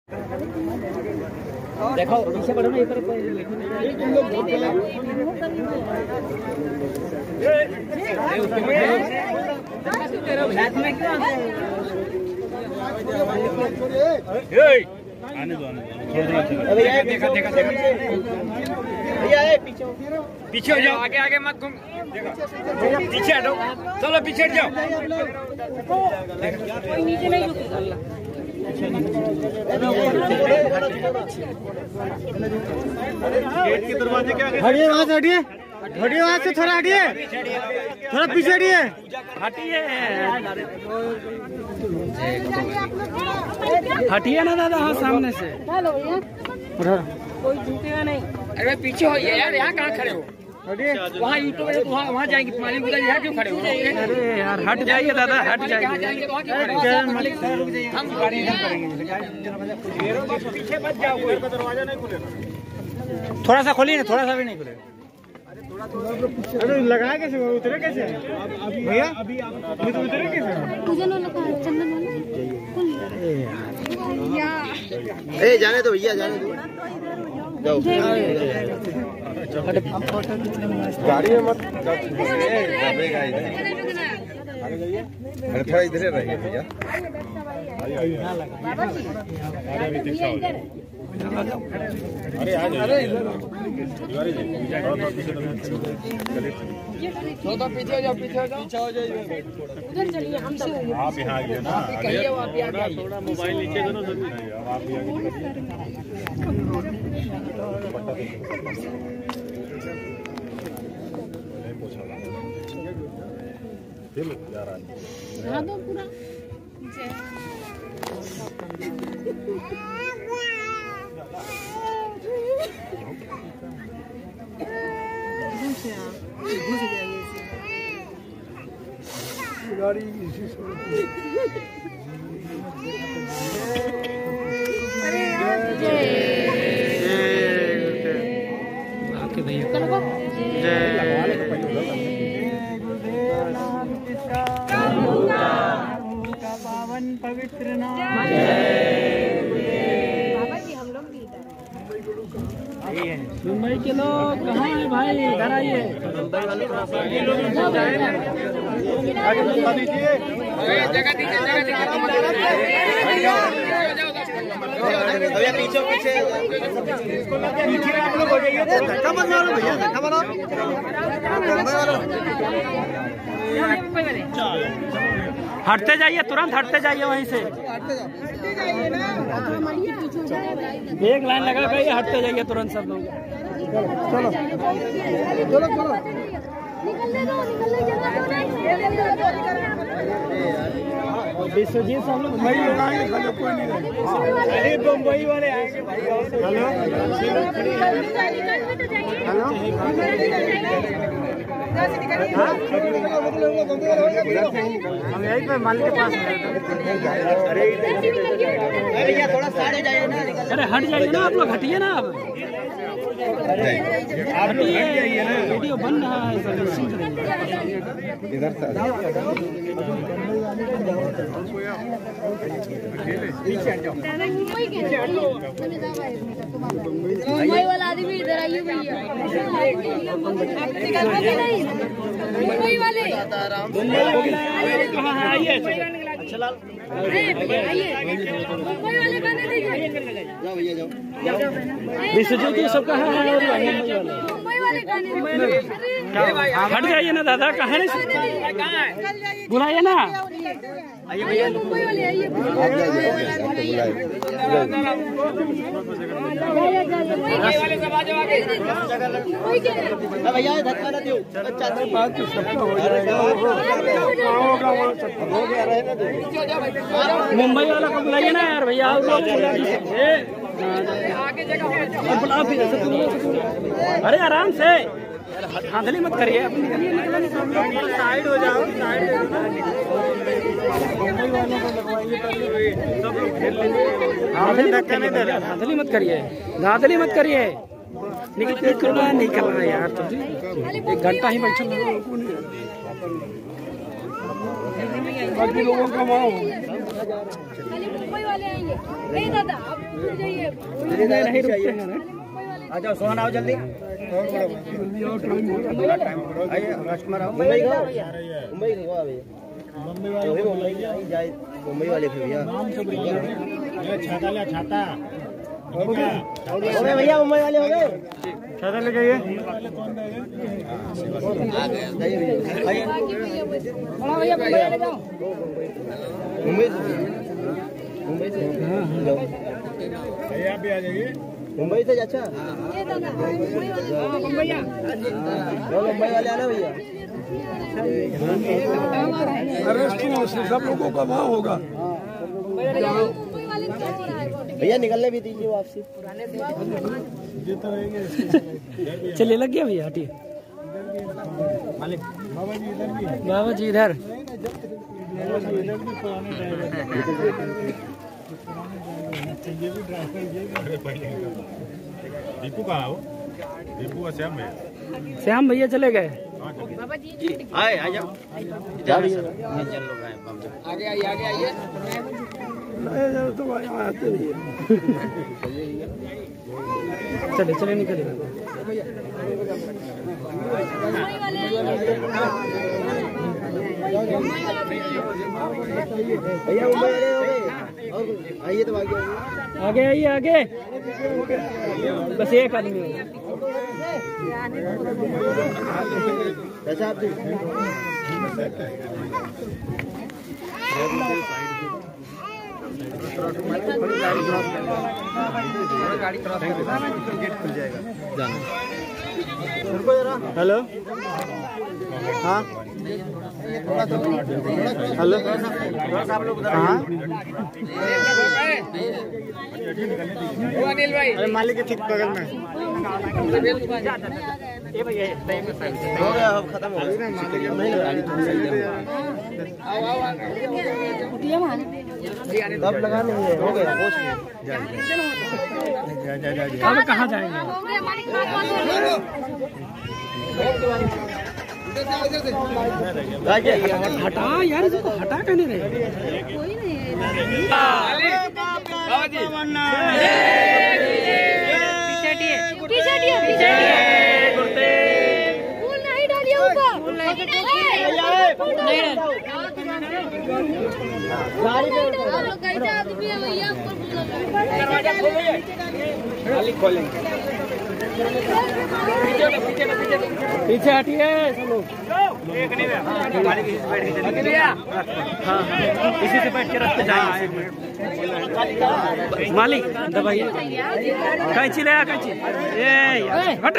देखो पीछे बढ़ो ना इधर। आने दो देखा देखा भैया पीछे हो जाओ, आगे आगे मत घूम, पीछे हटो, चलो पीछे हट जाओ। नीचे नहीं रुकेगा। गेट के दरवाजे क्या हटिए वहाँ से, हटिए हटिए वहाँ से, थोड़ा हटिए, थोड़ा पीछे हटिए, हटिए ना दादा, हाँ सामने से। हेलो भैया, कोई झुकेगा नहीं। अरे पीछे हो यार, यहाँ कहाँ खड़े हो? हटिए। वहाँ यूट्यूब है, वहाँ जाएंगे, मालिक उधर यहाँ क्यों खड़े हो? अरे यार हट जाइए दादा, हट जाइए। यहाँ जाएंगे तो वहाँ क्यों खड़े हो? हम पीछे मत जाओ, दरवाजा नहीं खुलेगा। थोड़ा सा खोलिए ना, थोड़ा सा भी नहीं खुलेगा। अरे लगाया कैसे, उतरे कैसे भैया? अभी तो उतरे कैसे? पूजन वाला का चंदन वाला। ए जाने दो भैया, जाने दो, जाओ। गाड़ी में मत दबेगा इधर, अरे थोड़ा इधर रहिए भैया। अरे आ जाओ, तो पीछे हो जाओ, पीछे हो जाओ, उधर चलिए, हम सब आप यहाँ आइए ना, कहिए वहाँ पे आगे आइए। थोड़ा मोबाइल नीचे करो जरूर। अब आप भी आगे हाँ तो पूरा गाड़ी आपके भैया पावन पवित्र नाम। मुंबई के लोग कहाँ हैं भाई? इधर आइए। जगह दीजिए, जगह दीजिए। भैया पीछे पीछे आप लोग हो जाइए, धक्का मत मारो भैया, धक्का मारो। हटते जाइए, तुरंत हटते जाइए वहीं से। एक लाइन लगा के हटते जाइए तुरंत सब लोग। चलो चलो चलो। विश्वजीत सब लोग भाई लोग आएंगे, खाली कोई नहीं रहेगा। अरे बम्बई वाले आएंगे भाई। हेलो हम यहीं पे मालिक के पास। अरे थोड़ा साइड जाइए ना। अरे हट जाइए ना आप लोग, हटिए ना। अब आप लोग हट जाइए ना, वीडियो बन रहा है सर, निश्चिंत रहिए। इधर से मुंबई वाला आदमी इधर आइए भैया। मुंबई वाले कहाँ है? आइए। मुंबई वाले गाने दीजिए। विश्वजीत ये सब कहाँ है? मुंबई वाले गाने हट जाइए ना दादा, कहाँ है? बुलाइए ना। आइए मुंबई वाले, आइए भैया धक्का ना दो। मुंबई वाला को बुलाइए ना यार भैया। अरे आराम से, धांधली मत करिए। साइड हो जाओ, साइड धांधली मत करिए, धांधली मत करिए। निकल रहा है यार, तुझे 1 घंटा ही बैठा लोगों का वाले आएंगे। नहीं दादा आप दूर जाइए। नहीं रुकते हैं ना। आ जाओ सोहन आओ जल्दी। आइए कस्टमर आओ। मुंबई का मुंबई का भैया मुंबई वाले फिर भैया छाता ले छाता हो गए भैया मुंबई वाले हो गए। छाता ले जाइए। बड़ा भैया ले जाओ। मुंबई से भैया भी आ जाइए। मुंबई से अच्छा ये दादा मुंबई वाले। मुंबई वाले आना भैया। अरेस्ट सब लोगों का वहाँ होगा। मुंबई वाले क्या हो रहा है? भैया निकलने भी दीजिए वापसी। चलिए लग गया भैया हटिए। बाबा जी इधर। दीपू कहाँ हो? दीपू का श्याम है। श्याम भैया चले गए। आए आ जाओ। आगे आइए आगे आइए। चले चले निकले। मुंबई वाले भैया मुंबई वाले हो गए। आइए तो आगे आगे आइए आगे। बस एक आदमी होगा। कैसा आप गाड़ी क्रॉस कर गेट खुल जाएगा। हेलो हाँ हेलो हाँ अनिल भाई अरे मालिक के ठीक बगल में हो गया खत्म हो गया तब लगा लेंगे हो गया अब कहाँ जाएंगे? हटा यार इसको हटा कहने रहे। कोई नहीं पीछे फूल नहीं डालिए ऊपर। आदमी है भैया पीछे हटिए सब लोग। इसी से बैठ के रास्ते जाएंगे। मालिक दबाइए। कैंची ले आ कैंची। ये हट।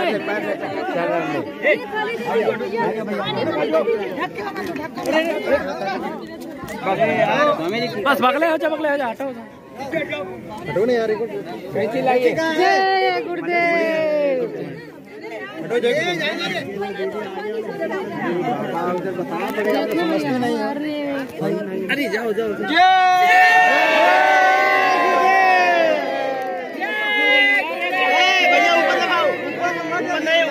बस बगले हो जा हटो हो जा। हटो ना यार कैंची लाइए। जय गुरुदेव। अरे जाओ जाओ। भैया ऊपर लगाओ ऊपर नहीं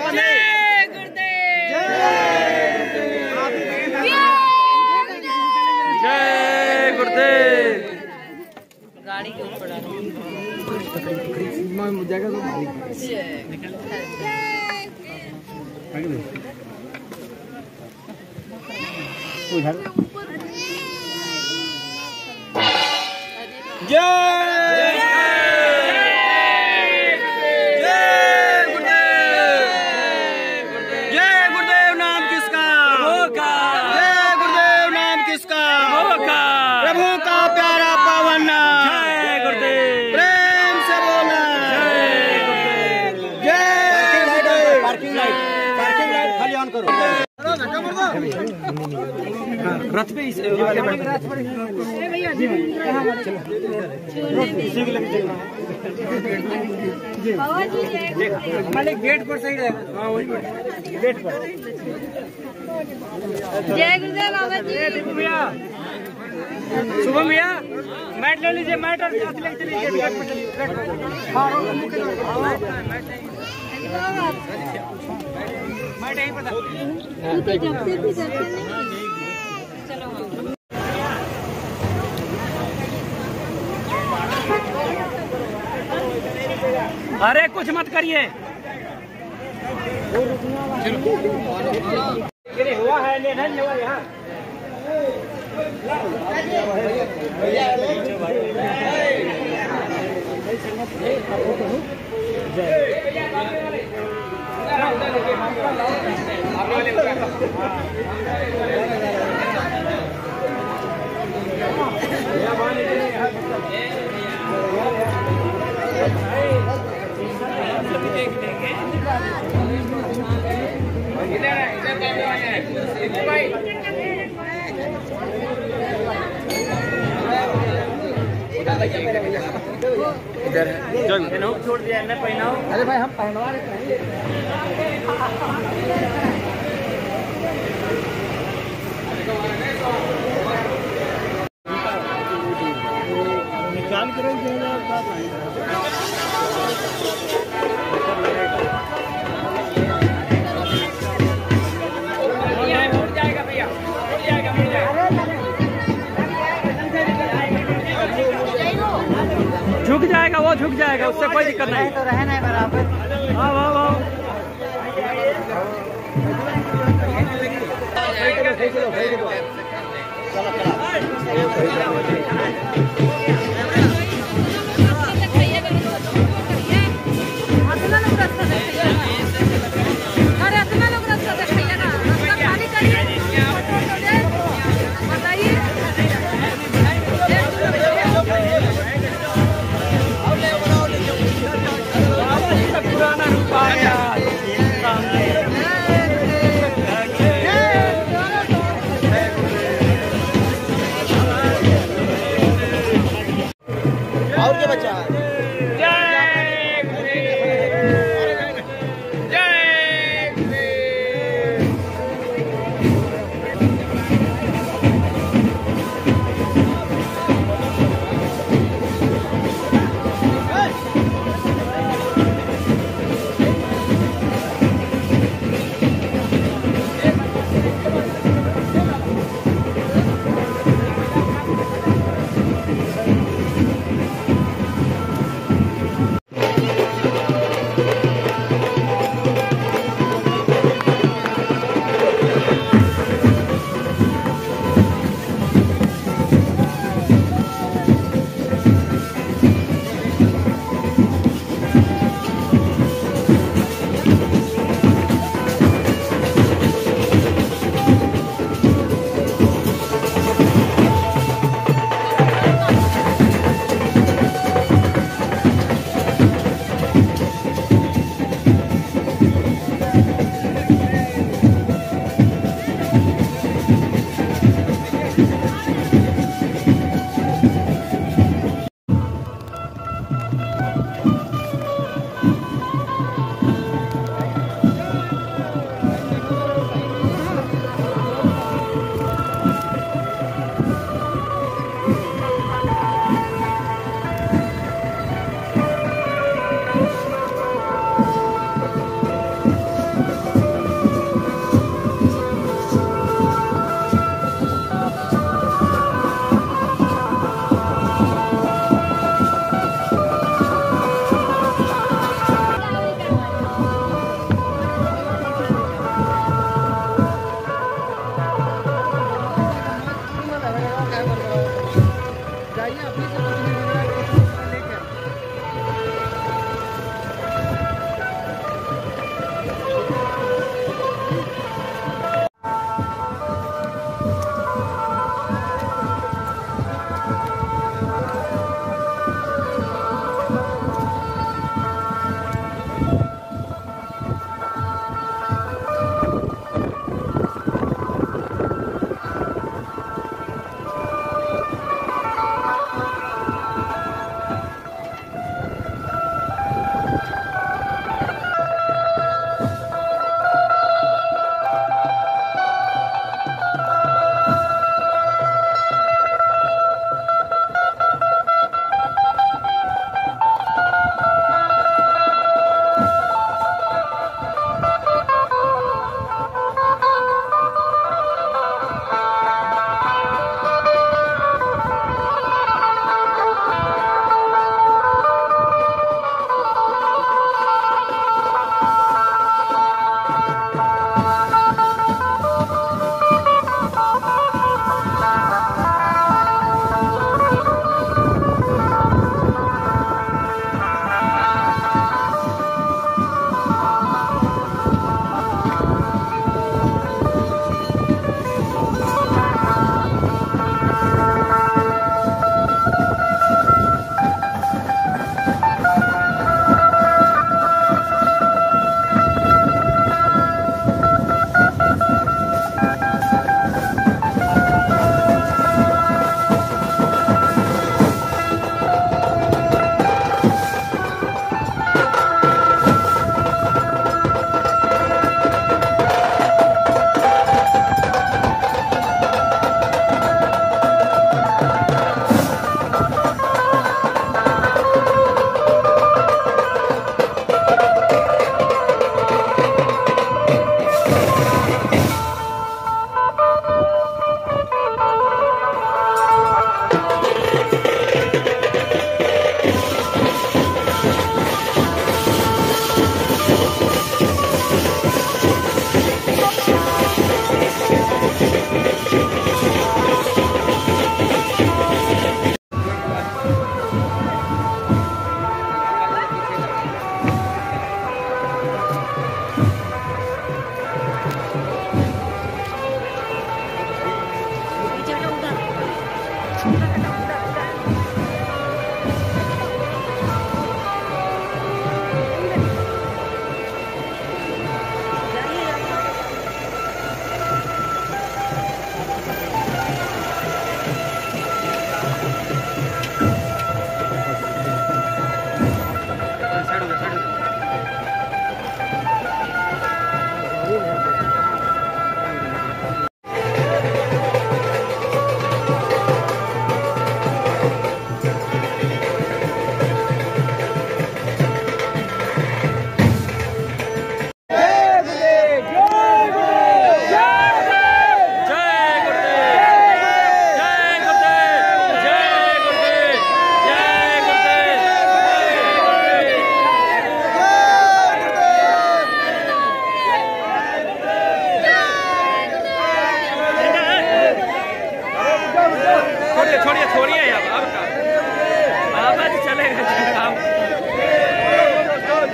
जय गुरुदेव। गाड़ी के ऊपर जगह तो गुरुदेव नाम किसका प्रभु का प्यारा पावन नाम। जय गुरुदेव। प्रेम से बोला जय गुरुदेव। पार्किंग लाइट खाली ऑन करो। रथ पे हमारे गेट पर सही रहेगा। हाँ वही गेट पर। जय गुरुदेव बाबा जी। भैया शुभम भैया मैट ले लीजिए। मैट और चलिए मैट यहीं पर अरे कुछ मत करिए। हुआ है नहीं हुआ यहाँ। इधर छोड़ दिया ना पहनाओ। अरे भाई हम पहनवा रहे हैं। निकाल कर झुक जाएगा, वो झुक जाएगा, उससे कोई दिक्कत नहीं। तो रहना है बराबर। हाँ वाह वाह।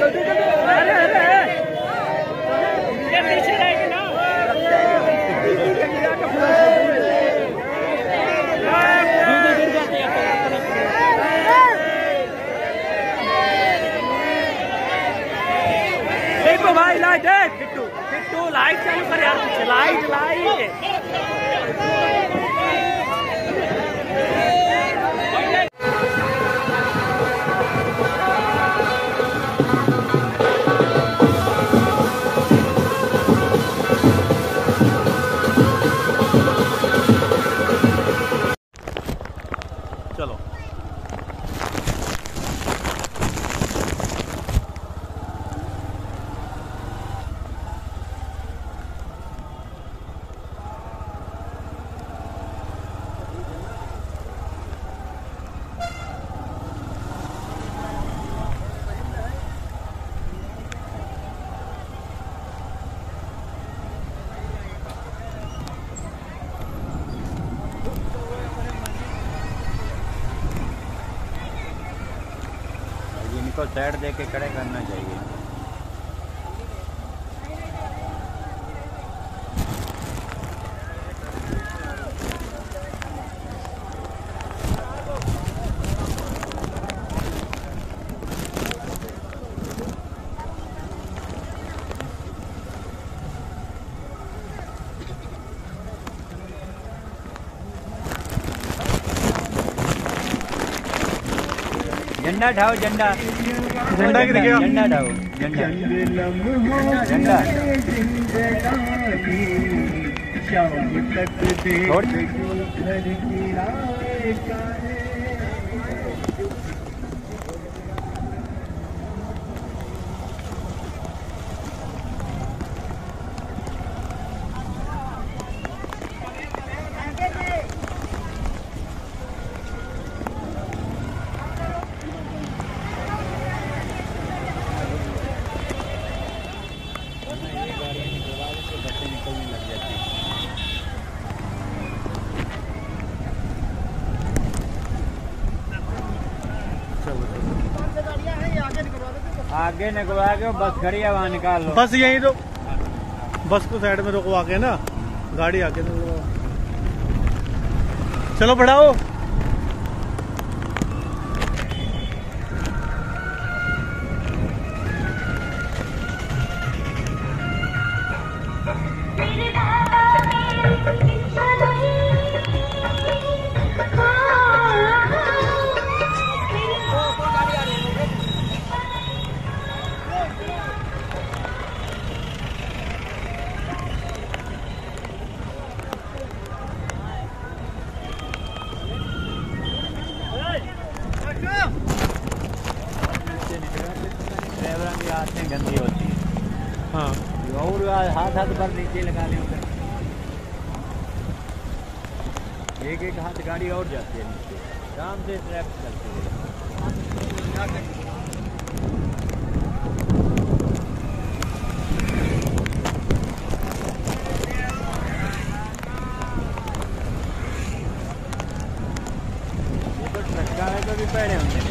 ये पीछे रहेगी ना। देखो भाई लाइट है, बिट्टू लाइट चालू कर यार, पीछे लाइट लाइट। चलो इनको साइड दे के खड़े करना चाहिए। झंडा ढाओ, झंडा झंडा गिर गया। झंडा ढाओ, झंडा झंडा छोड़। आगे निकलवा के बस खड़ी है, वहाँ निकाल लो। बस यहीं तो बस को साइड में रुकवा के ना, गाड़ी आगे निकलवा। चलो बढ़ाओ। ड्राइवर की आदतें गंदी होती है। हाँ और हाथ हाथ पर नीचे लगा ले उधर, एक एक हाथ गाड़ी और जाती है नीचे, आराम से ट्रैफिक चलती है। ट्रक्का है तो भी पहले होंगे।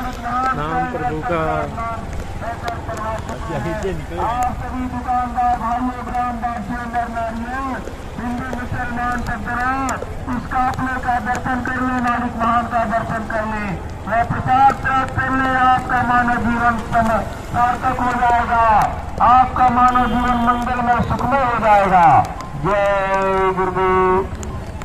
नाम प्रभु का। सभी दुकानदार भाइयों ग्रामवासियों नर नारियों हिंदू मुसलमान इस काफले का दर्शन कर ले, मालिक महान का दर्शन कर ले, मैं प्रसाद प्राप्त कर ले। आपका मानव जीवन सार्थक हो जाएगा, आपका मानव जीवन मंगलमय सुखमय हो जाएगा। जय गुरुदेव।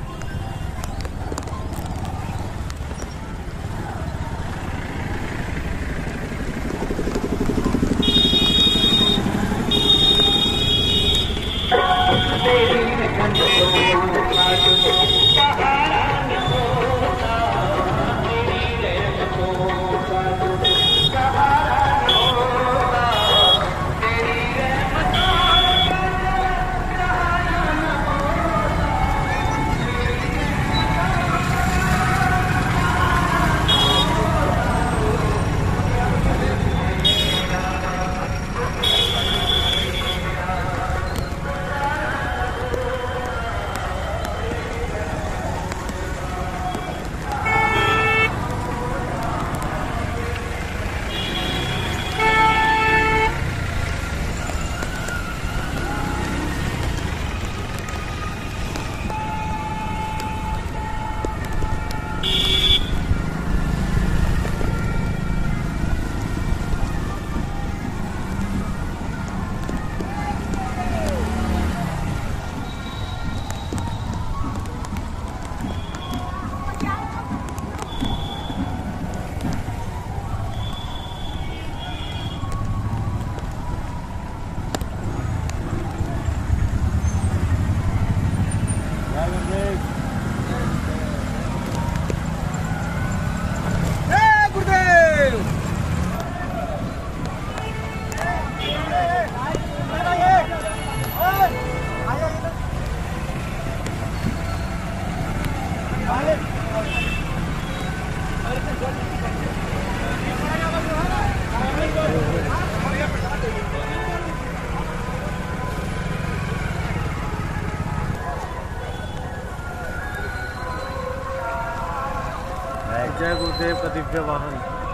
जय गुरुदेव का दिव्य वाहन।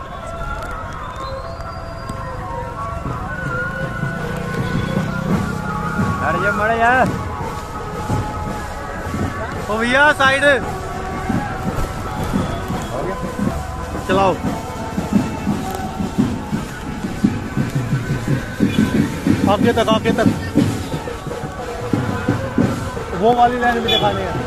अरे मरे यार, ओ भैया साइड चलाओ। आगे तक वो वाली लाइन भी दिखानी है।